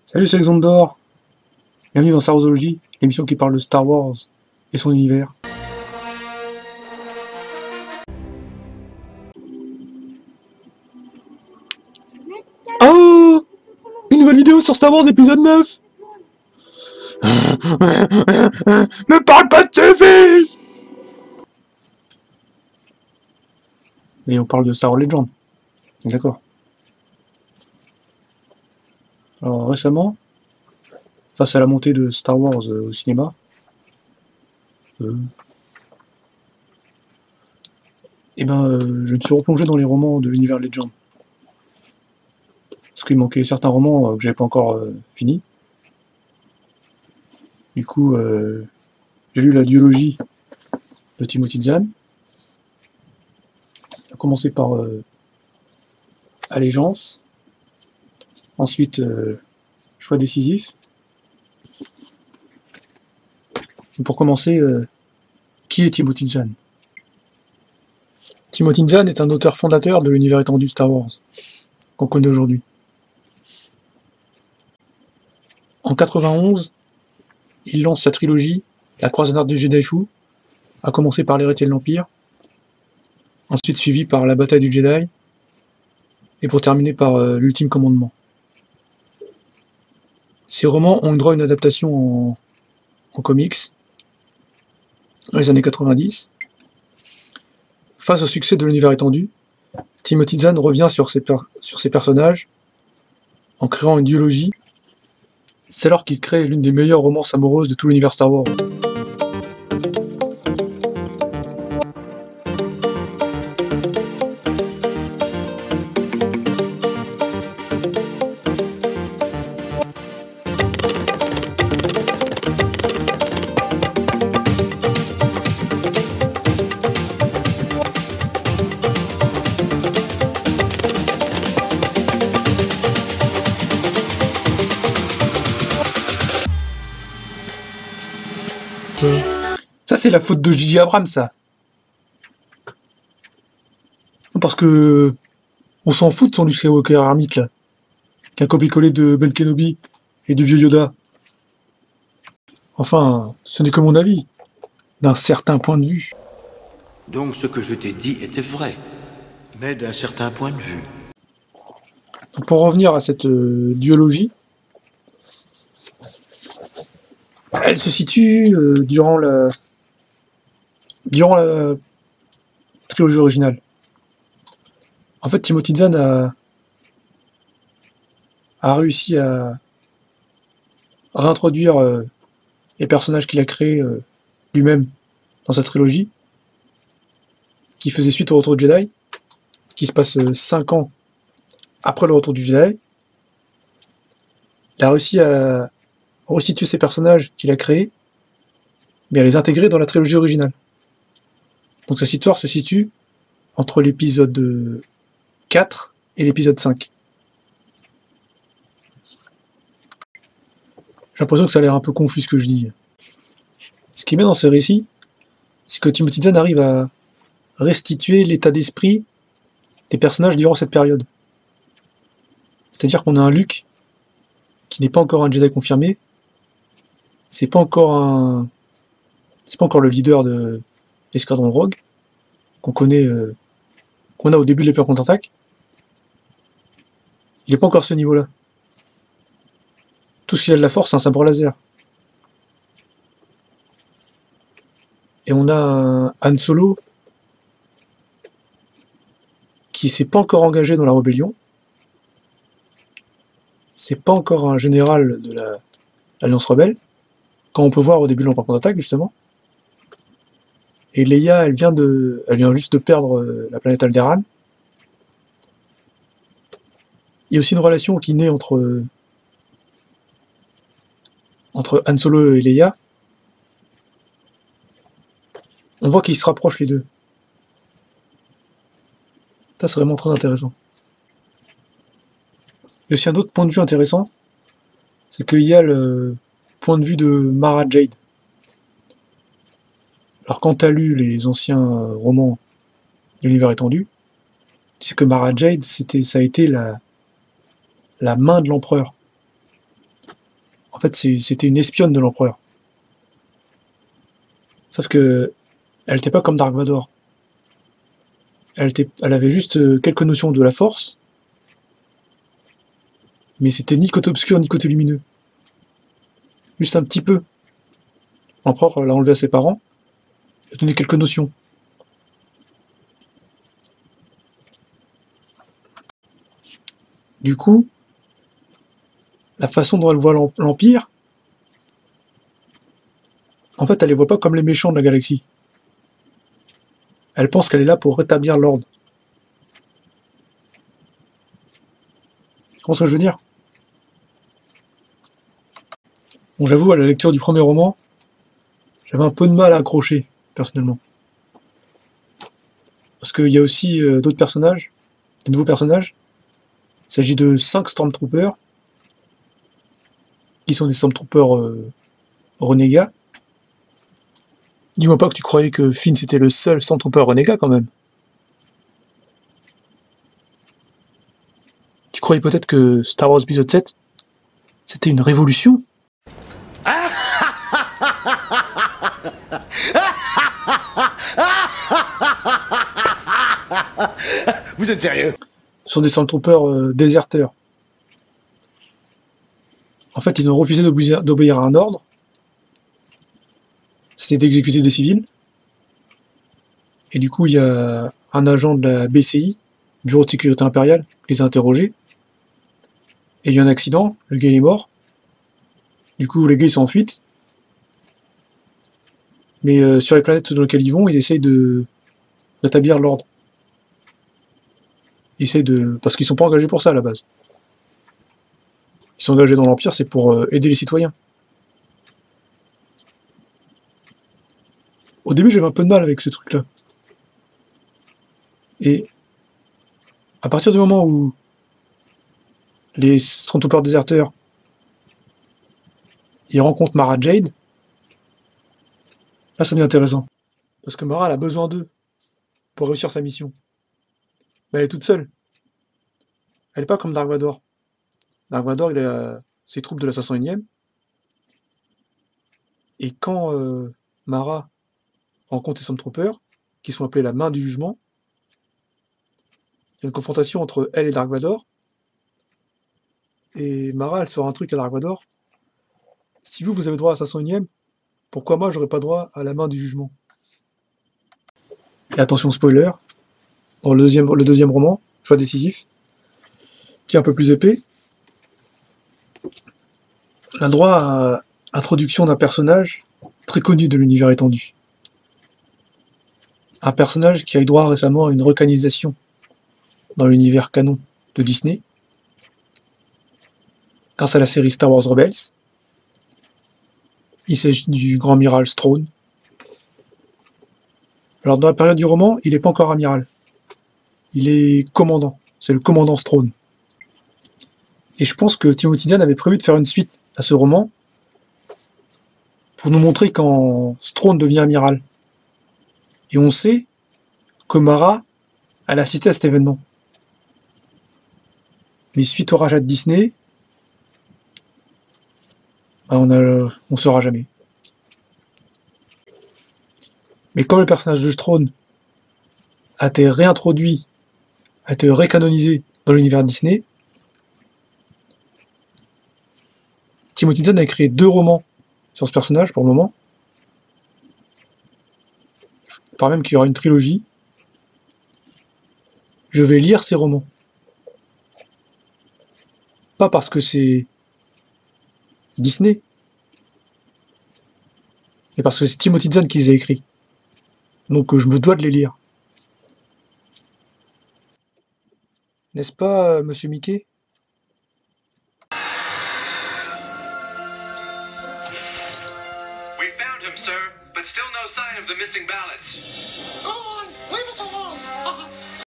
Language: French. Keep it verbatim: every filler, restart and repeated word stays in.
Salut, c'est Alexandre d'Or. Bienvenue dans Star Warsology, l'émission qui parle de Star Wars et son univers. Oh, une nouvelle vidéo sur Star Wars épisode neuf. Ne parle pas de T V. Mais on parle de Star Wars Legends. D'accord. Alors récemment, face à la montée de Star Wars euh, au cinéma, euh, et ben, euh, je me suis replongé dans les romans de l'univers Legend. Parce qu'il manquait certains romans euh, que j'avais pas encore euh, fini. Du coup, euh, j'ai lu la duologie de Timothy Zahn. J'ai commencé par euh, Allégeance. Ensuite, euh, Choix décisif. Et pour commencer, euh, qui est Timothy Zahn? Timothy Zahn est un auteur fondateur de l'univers étendu Star Wars, qu'on connaît aujourd'hui. En quatre-vingt-onze, il lance sa trilogie, La Croisade du Jedi Fou, à commencer par l'héritier de l'Empire, ensuite suivi par La Bataille du Jedi, et pour terminer par euh, l'Ultime Commandement. Ces romans ont eu droit à une adaptation en, en comics, dans les années quatre-vingt-dix. Face au succès de l'univers étendu, Timothy Zahn revient sur ses, sur ses personnages en créant une duologie. C'est alors qu'il crée l'une des meilleures romances amoureuses de tout l'univers Star Wars. Ça, c'est la faute de J J Abrams, ça. Parce que on s'en fout de son Luke Skywalker ermite, là. Qu'un copier-coller de Ben Kenobi et du vieux Yoda. Enfin, ce n'est que mon avis, d'un certain point de vue. Donc ce que je t'ai dit était vrai, mais d'un certain point de vue. Donc, pour revenir à cette euh, duologie, elle se situe euh, durant la durant la trilogie originale. En fait, Timothy Zahn a, a réussi à réintroduire euh, les personnages qu'il a créés euh, lui-même dans sa trilogie, qui faisait suite au Retour du Jedi, qui se passe euh, cinq ans après le Retour du Jedi. Il a réussi à restituer ces personnages qu'il a créés, mais à les intégrer dans la trilogie originale. Donc cette histoire se situe entre l'épisode quatre et l'épisode cinq. J'ai l'impression que ça a l'air un peu confus ce que je dis. Ce qui est bien dans ce récit, c'est que Timothy Zahn arrive à restituer l'état d'esprit des personnages durant cette période. C'est-à-dire qu'on a un Luke qui n'est pas encore un Jedi confirmé, c'est pas encore un, c'est pas encore le leader de l'escadron Rogue qu'on connaît, euh, qu'on a au début de l'Empire contre-attaque. Il n'est pas encore à ce niveau-là. Tout ce qu'il a de la force, c'est un sabre laser. Et on a un Han Solo qui s'est pas encore engagé dans la rébellion. C'est pas encore un général de la l'Alliance Rebelle, quand on peut voir au début de l'Empire contre-attaque, justement. Et Leia, elle vient de, elle vient juste de perdre euh, la planète Alderaan. Il y a aussi une relation qui naît entre euh, entre Han Solo et Leia. On voit qu'ils se rapprochent les deux. Ça, c'est vraiment très intéressant. Il y a aussi un autre point de vue intéressant, c'est qu'il y a le point de vue de Mara Jade. Alors quand tu as lu les anciens romans de l'univers étendu, c'est que Mara Jade, c'était, ça a été la, la main de l'empereur. En fait, c'était une espionne de l'empereur. Sauf que elle n'était pas comme Dark Vador. Elle, était, elle avait juste quelques notions de la force, mais c'était ni côté obscur ni côté lumineux. Juste un petit peu. L'empereur l'a enlevé à ses parents, il a donné quelques notions. Du coup, la façon dont elle voit l'Empire, en fait, elle les voit pas comme les méchants de la galaxie. Elle pense qu'elle est là pour rétablir l'ordre. Tu comprends ce que je veux dire? Bon, j'avoue, à la lecture du premier roman, j'avais un peu de mal à accrocher, personnellement. Parce qu'il y a aussi euh, d'autres personnages, de nouveaux personnages. Il s'agit de cinq Stormtroopers, qui sont des Stormtroopers euh, renégats. Dis-moi pas que tu croyais que Finn c'était le seul Stormtrooper renégat quand même. Tu croyais peut-être que Star Wars épisode sept, c'était une révolution? Vous êtes sérieux? Ce sont des Stormtroopers euh, déserteurs. En fait, ils ont refusé d'obéir à un ordre. C'était d'exécuter des civils. Et du coup, il y a un agent de la B C I, Bureau de Sécurité Impériale, qui les a interrogés. Et il y a eu un accident, le gars il est mort. Du coup, les gars ils sont en fuite. Mais euh, sur les planètes dans lesquelles ils vont, ils essayent de rétablir l'ordre. Ils essayent de... Parce qu'ils sont pas engagés pour ça à la base. Ils sont engagés dans l'Empire, c'est pour euh, aider les citoyens. Au début, j'avais un peu de mal avec ce truc-là. Et à partir du moment où les Stormtroopers déserteurs ils rencontrent Mara Jade, là ça devient intéressant. Parce que Mara elle a besoin d'eux pour réussir sa mission. Mais elle est toute seule. Elle n'est pas comme Dark Vador. Dark Vador, il a ses troupes de la cinq cent unième. Et quand euh, Mara rencontre les Stormtroopers, qui sont appelés la main du jugement, il y a une confrontation entre elle et Dark Vador. Et Mara, elle sort un truc à Dark Vador. Si vous, vous avez droit à la cinq cent unième, pourquoi moi, j'aurais pas droit à la main du jugement? Et attention, spoiler, dans le deuxième, le deuxième roman, choix décisif, qui est un peu plus épais, on a droit à l'introduction d'un personnage très connu de l'univers étendu. Un personnage qui a eu droit récemment à une recanisation dans l'univers canon de Disney, grâce à la série Star Wars Rebels. Il s'agit du grand amiral Thrawn. Alors dans la période du roman, il n'est pas encore amiral. Il est commandant. C'est le commandant Thrawn. Et je pense que Timothy Zahn avait prévu de faire une suite à ce roman pour nous montrer quand Thrawn devient amiral. Et on sait que Mara, elle a assisté à cet événement. Mais suite au rachat de Disney, bah on ne on saura jamais. Mais comme le personnage de Thrawn a été réintroduit, a été récanonisé dans l'univers Disney, Timothy Zahn a écrit deux romans sur ce personnage pour le moment. Je parle même qu'il y aura une trilogie. Je vais lire ces romans. Pas parce que c'est Disney, mais parce que c'est Timothy Zahn qui les a écrits. Donc je me dois de les lire. N'est-ce pas, euh, monsieur Mickey? We found him, sir, but still no sign of the missing ballots. Go on, leave us alone.